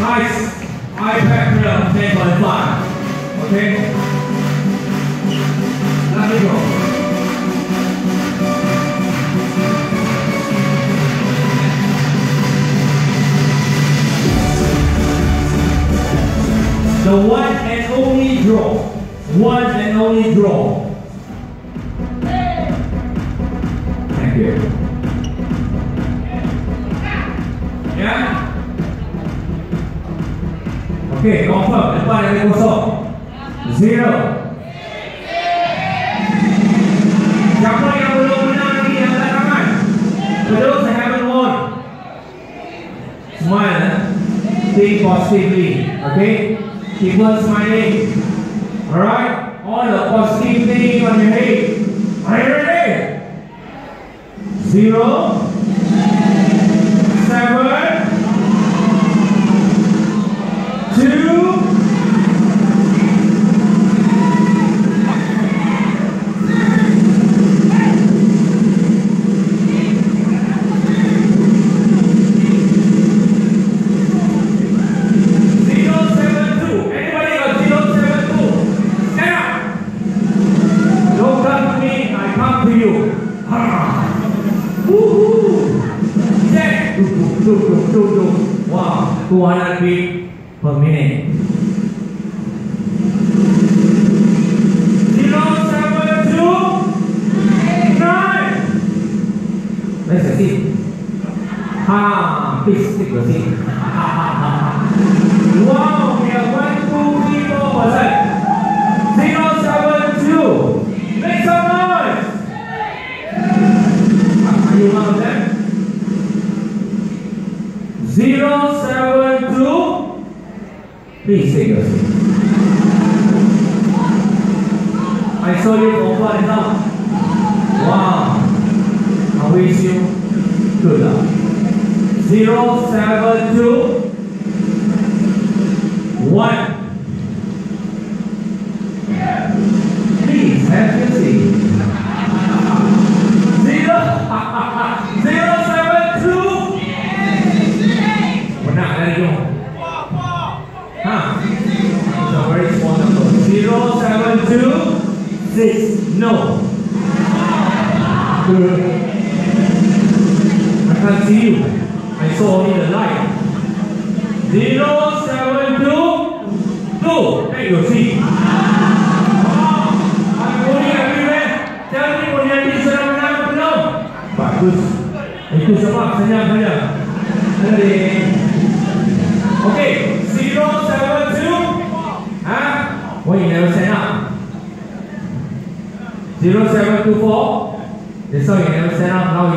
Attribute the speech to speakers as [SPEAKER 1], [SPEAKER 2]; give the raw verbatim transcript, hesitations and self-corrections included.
[SPEAKER 1] ice, iPad Pro ten point five. Okay? Let me go. The one and only draw. One and only draw. Thank you. Yeah? Okay, confirm. Depan ada kosong. Zero. Siapa yang belum menang lagi yang angkat tangan? For those that haven't won, smile. Eh? Think positively. Okay? Keep on smiling. Alright? All the positive thing on your head. Are you ready? Zero. Seven. Two. Wow, two hundred feet per minute. Zero, seven, two, nine. Let's see. Ha, please take a seat. Wow, we are one, two, three, four percent. Zero, seven, two. Make some noise. Are you one of them? Zero, seven, two. Please take a seat. I saw you for far enough. Wow. I wish you good luck. Zero, seven, two, one. Please have your seat. Zero, zero, seven, two. Menang dari you. Huh? It's a very small number. Zero, seven, two, six. No. Good. I can't see you. I saw only the light. Zero, seven, two, two. Take your seat. Wow. I'm going everywhere. Tell me when you're in the menang belum? Bagus. Itu sebab senyap saja. Ready? Okay. Zero, seven, two. Huh? Why you never stand up? Zero, seven, two, four. That's why you never stand up. Now